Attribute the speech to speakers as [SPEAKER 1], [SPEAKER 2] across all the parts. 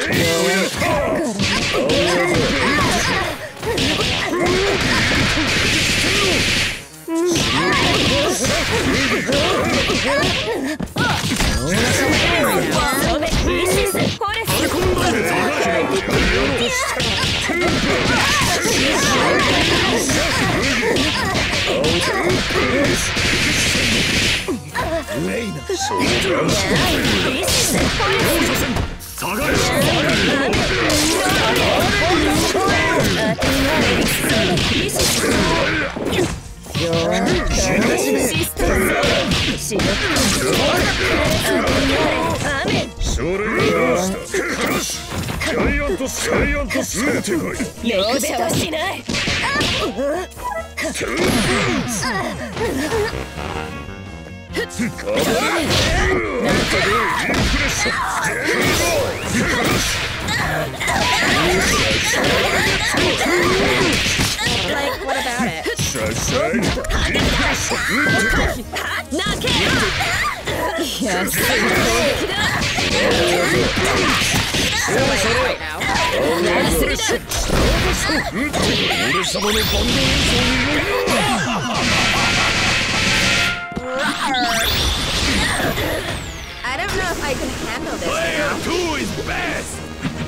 [SPEAKER 1] I don't know if I can handle this.
[SPEAKER 2] Player 2 is best!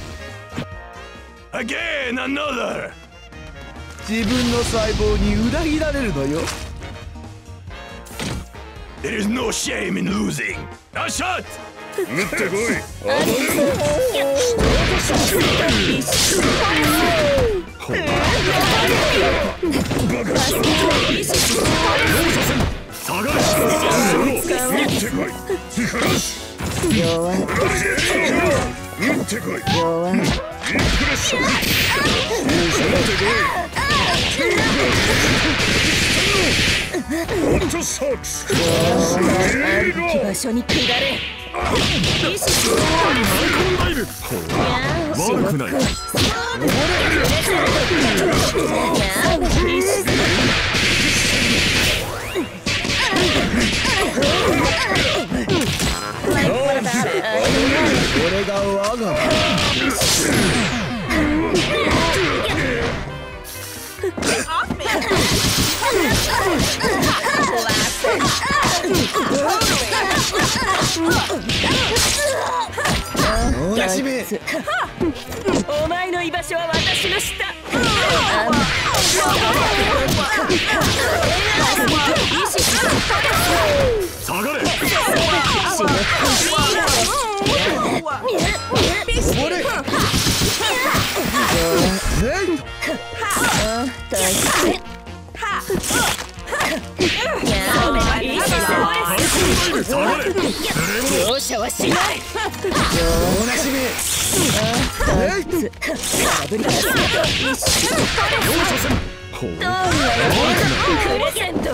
[SPEAKER 2] Again, another!
[SPEAKER 3] 自分の細胞に裏切られるのよ。
[SPEAKER 2] There is no shame in losing. A shot!
[SPEAKER 4] 打ってこい。暴れ
[SPEAKER 2] 下がれ。
[SPEAKER 4] 弱い。打ってこい。弱い。インプレッション。ホットソックス。
[SPEAKER 5] 場所に下れ。
[SPEAKER 2] 悪くない。
[SPEAKER 3] これが我が
[SPEAKER 5] お前の居場所は私の下。
[SPEAKER 2] 下がれ。
[SPEAKER 5] 容赦はしない。プレゼント。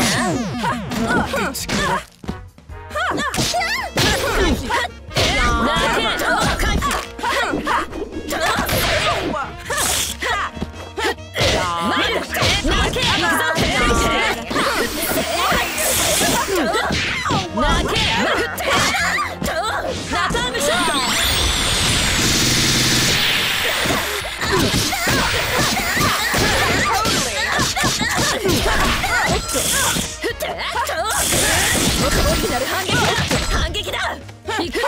[SPEAKER 5] 大きなる反撃だ。反撃だ。行く。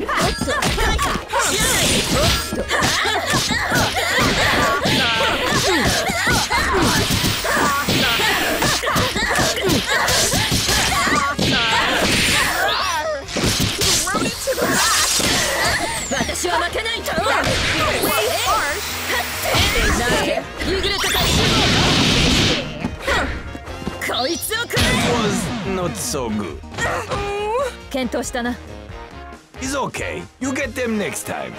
[SPEAKER 5] 私は負けないと。夕暮れとかこいつをくれ。
[SPEAKER 2] Not so good.
[SPEAKER 5] 検討したな。
[SPEAKER 2] It's okay. You get them next time.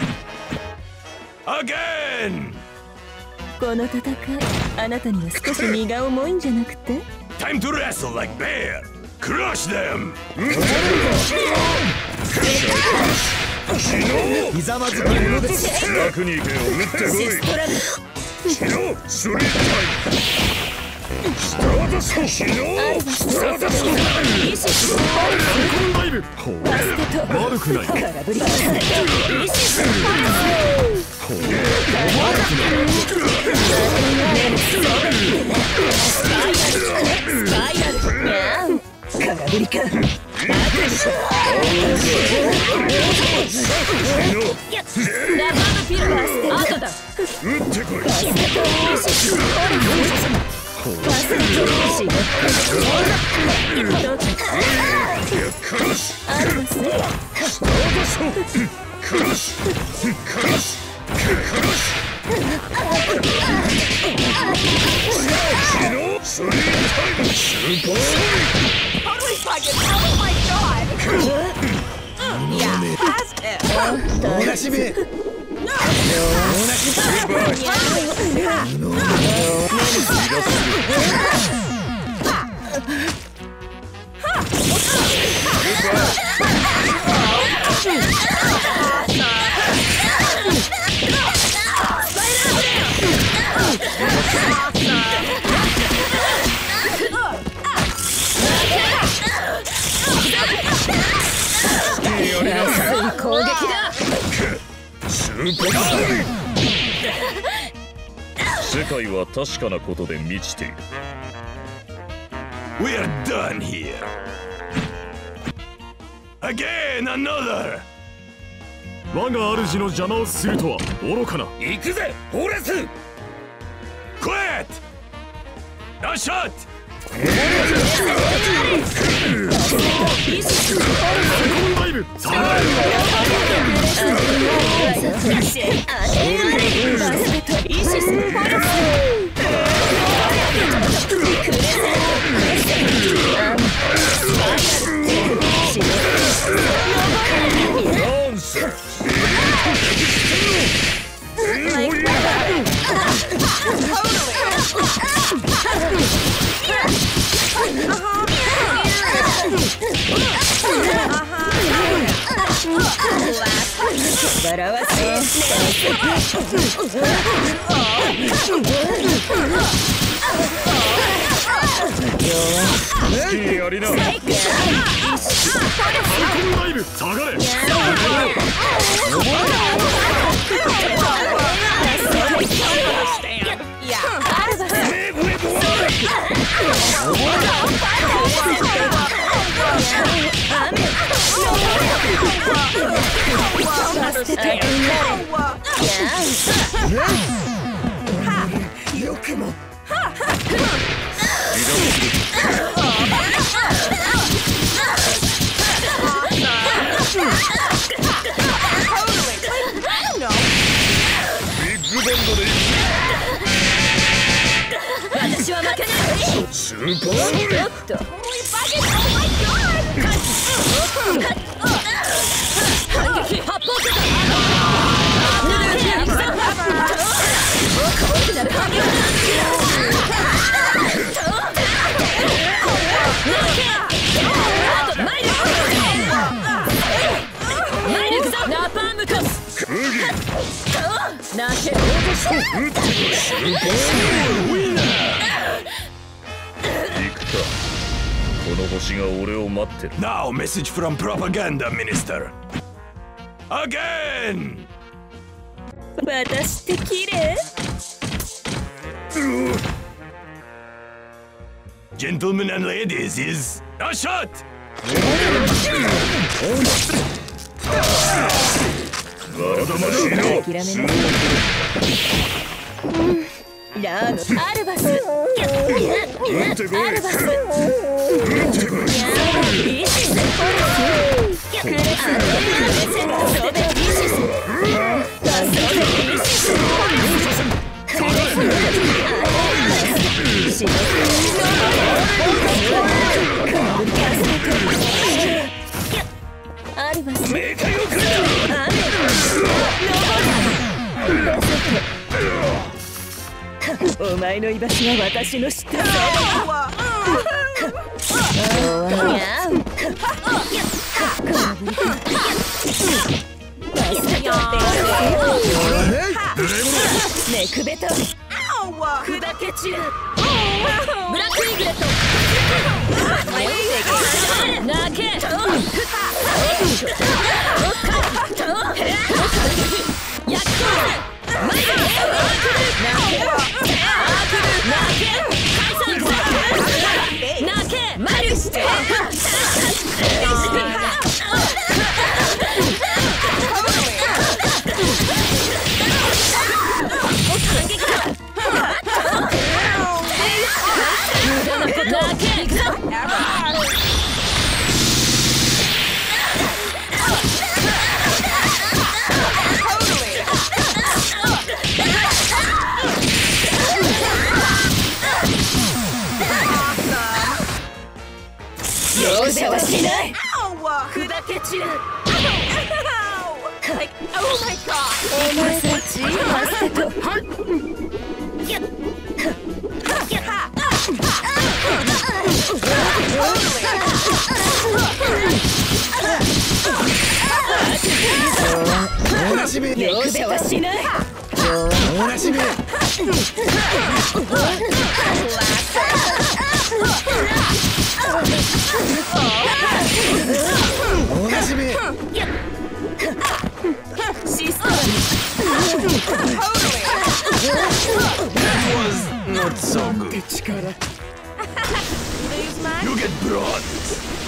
[SPEAKER 2] Again.
[SPEAKER 5] この戦い、あなたには少し荷が重いんじゃなくて
[SPEAKER 2] Time to wrestle like bear. Crush them.
[SPEAKER 3] ひざまずき者です。
[SPEAKER 4] 楽に行けよ。打ってこい。スタートスキノースタートスキ
[SPEAKER 2] 悪くない。
[SPEAKER 5] 空振り。
[SPEAKER 1] Totally fucking. Oh my god. Yeah, past it.
[SPEAKER 3] おなしめ
[SPEAKER 4] 世界は確かなことで満ちている。
[SPEAKER 2] We're done here. Again, another.
[SPEAKER 6] 我が主の邪魔をするとは愚かな。
[SPEAKER 4] 行くぜ、ホーレス。
[SPEAKER 2] Quit. No shot.
[SPEAKER 6] ダイブ。
[SPEAKER 4] やりな。
[SPEAKER 6] ダイブ。下がれ。
[SPEAKER 3] よくも
[SPEAKER 4] ビッグバンドで
[SPEAKER 5] 私は負けない。
[SPEAKER 4] スーパーソニック。
[SPEAKER 5] 反撃発砲せた。ナパームコス。泣け。
[SPEAKER 4] 行くか。この星が俺を待ってる。
[SPEAKER 2] Now, message from propaganda minister. Again.
[SPEAKER 5] 私って綺麗。
[SPEAKER 2] Gentlemen and ladies, is a shot.
[SPEAKER 4] まだまだしろ。
[SPEAKER 5] 諦めなラーノアルバス。
[SPEAKER 4] 撃ってこい。
[SPEAKER 5] アルバス。
[SPEAKER 4] 撃ってこい。
[SPEAKER 5] イシス。クレス。ソベイシス。ソベイシス。クレス。シノアルバス。
[SPEAKER 4] メカよくだ。
[SPEAKER 5] お前の居場所は私の知ってる。ネクベト砕け散る。ブラックイーグレット。泣け。焼きけ散らう
[SPEAKER 1] Like, oh my god!
[SPEAKER 5] お前たちハステと
[SPEAKER 3] おなじみ
[SPEAKER 5] 容赦はしない
[SPEAKER 3] おなじみおなじみ
[SPEAKER 5] システム
[SPEAKER 2] Not so good.
[SPEAKER 5] 力
[SPEAKER 1] Lose mine?
[SPEAKER 2] You get bronze.